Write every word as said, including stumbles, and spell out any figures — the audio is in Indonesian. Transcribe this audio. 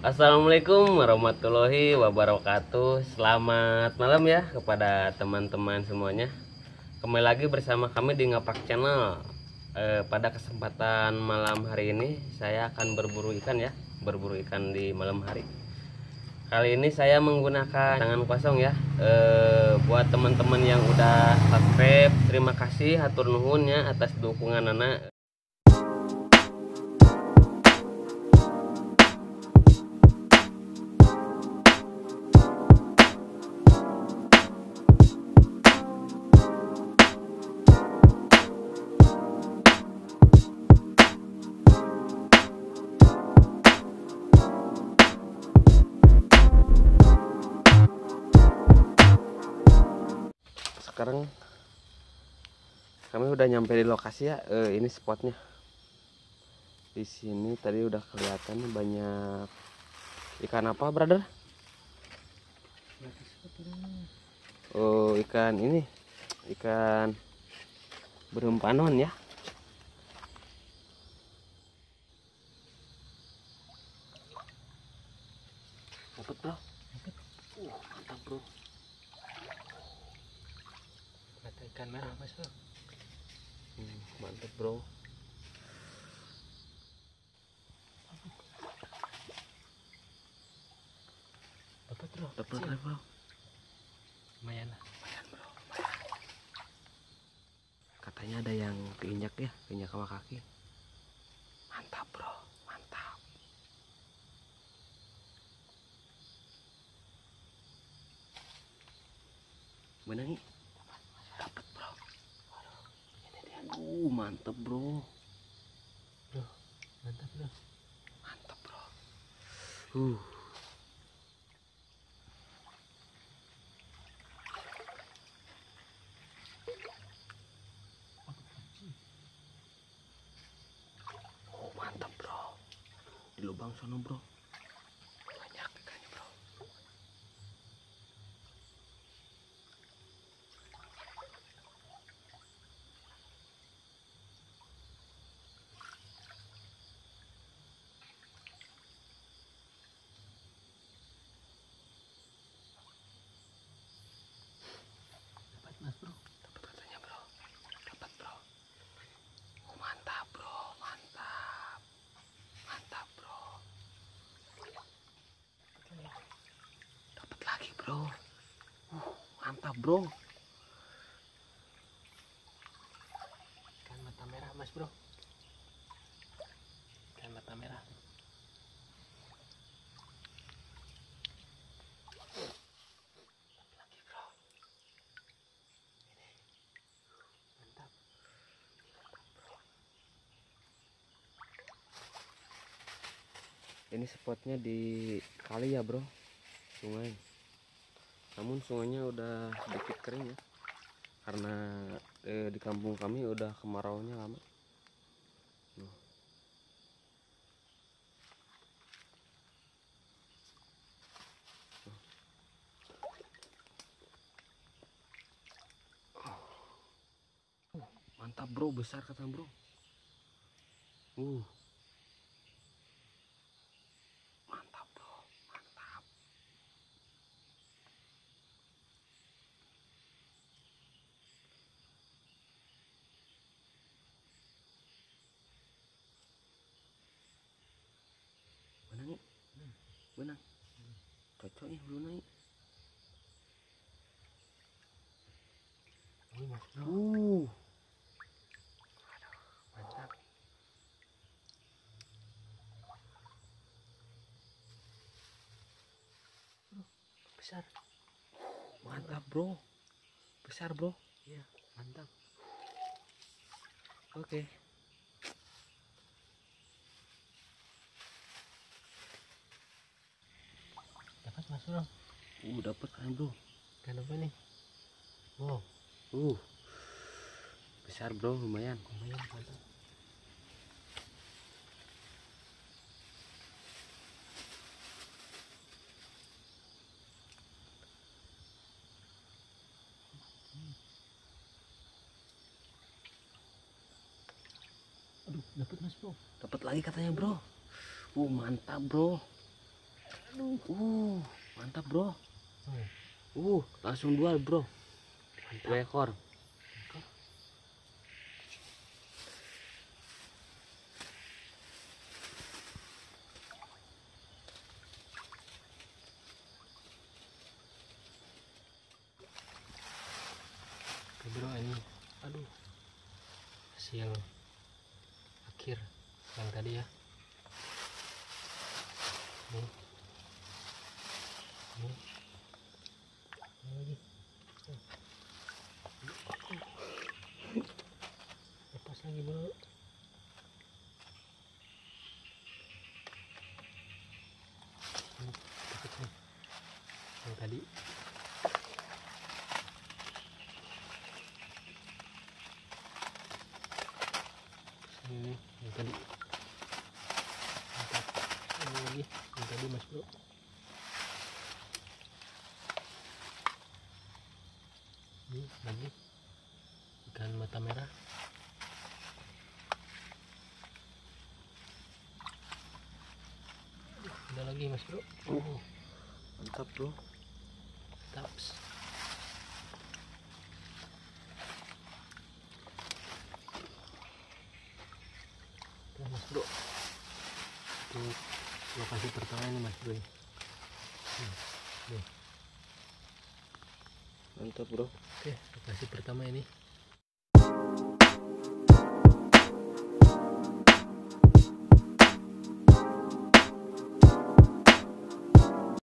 Assalamualaikum warahmatullahi wabarakatuh. Selamat malam ya kepada teman-teman semuanya. Kembali lagi bersama kami di Ngapak Channel. Eh, pada kesempatan malam hari ini saya akan berburu ikan ya, berburu ikan di malam hari. Kali ini saya menggunakan tangan kosong ya. Eh, buat teman-teman yang udah subscribe, terima kasih hatur nuhun ya atas dukungan anak. Sekarang kami udah nyampe di lokasi ya. Eh, ini spotnya. Di sini tadi udah kelihatan banyak ikan apa, brother? Oh, ikan ini, ikan berumpanon ya. Dapat bro, dapat. Uh, mantap bro. Mata ikan merah mas bro. Hmm, mantap bro. Dapat bro. Dapat Kecil. bro. Lumayan lah. Lumayan bro, lumayan. Katanya ada yang keinjak ya, keinjak sama kaki. Mantap bro, mantap. Mana nih? Dapat bro. Ini dia. Uh, mantap bro. Bro, mantap bro. Mantap bro. Uh. Oh, mantap bro. Di lubang sono bro. Banyak ikannya bro. Dapat mas bro. Dapat katanya bro. Dapat bro. Oh, mantap bro, mantap. Mantap bro. Dapat lagi bro. Uh, mantap bro. Ikan mata merah mas bro. Ikan mata merah. Lagi bro. Mantap. Ini spotnya di kali ya bro, sungai. Namun sungainya udah sedikit kering ya, karena eh, di kampung kami udah kemaraunya lama. Nuh. Uh, mantap bro, besar kata bro. Uh, mantap bro, mantap. Mana nih? Benang. Cocok nih belum naik. Ini mas bro. Uh, Mantap. Bro, besar. mantap bro, besar bro. Iya, mantap. Oke. Dapat mas bro. Uh, dapat kan bro. Ikan apa nih? Wow, Uh, besar bro, lumayan. lumayan mantap. Aduh, dapat mas bro. Dapat lagi katanya bro. Uh, mantap bro. Uh, mantap bro. Hmm. Uh, langsung dua bro. Mantap. Dua ekor. Oke bro, ini aduh hasil akhir yang tadi ya. Nih. Nih. Ini lagi. Lepas lagi bro. Ini dikit nih. Yang tadi. Ini yang tadi. Mantap. Ini lagi yang tadi mas bro. Ini lagi ikan mata merah. Ada lagi mas bro. Oh, Mantap bro. taps. Oke mas bro, untuk lokasi pertama ini mas bro. Hmm, nih. Mantap bro. Oke, lokasi pertama ini